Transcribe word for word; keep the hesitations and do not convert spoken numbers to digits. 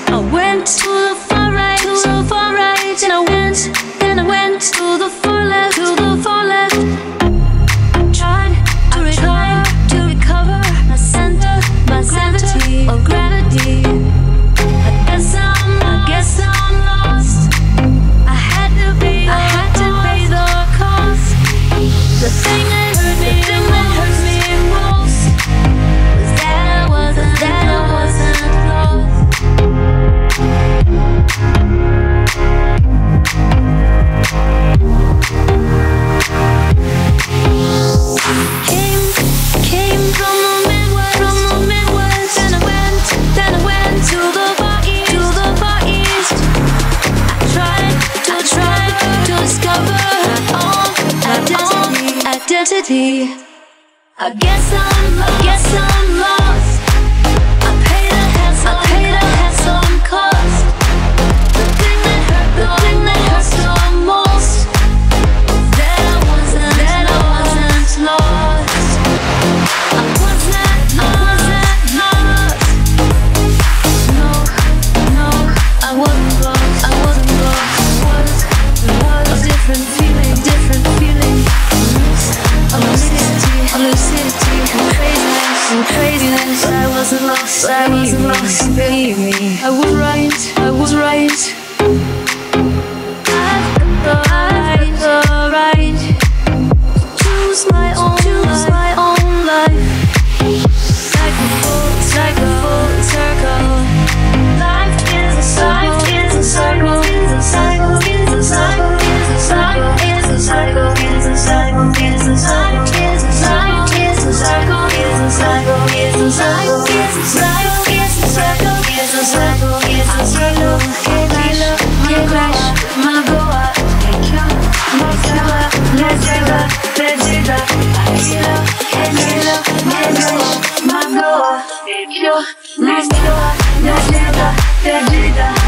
I went to the far right, to the far right, and I went, and I went to the far left, to the far left. I tried to recover, to recover my center, my gravity, of gravity. I guess I'm, I guess I'm lost. I had to be, I had to pay the cost. The thing that hurt me, the thing that hurt me most was that I wasn't, that I wasn't lost. Came, came from the Midwest, from the Midwest. Then I went, then I went to the far east, to the far east. I tried, I tried to discover my own identity, identity. I guess I'm, I guess I'm lost. I paid a handsome, I paid a handsome cost. The thing that hurt, the thing that hurts the most was that I wasn't, that I wasn't lost. I wasn't, I wasn't lost. No, no, I wasn't lost. I wasn't lost. It was, it was a different feeling, different feeling. A lucidity, a lucidity, and craziness, and craziness. I wasn't lost. I wasn't lost. Believe me, I was right. I was right. I've got the right, the right to choose my own, choose my own life. Like a full, like a full circle. Life is a cycle, is a cycle, is a cycle, is a cycle, is a cycle, is a cycle, is a cycle, is a cycle, is a cycle, is a cycle, is a cycle, is a cycle, is a cycle, is a cycle, is a cycle, is a cycle. Can't crash, my go up, can't kill, my killer, let's get up, let's get up, can't kill, can't kill, can't kill, my go up, can't kill, let's get up, let's get up, let's get up.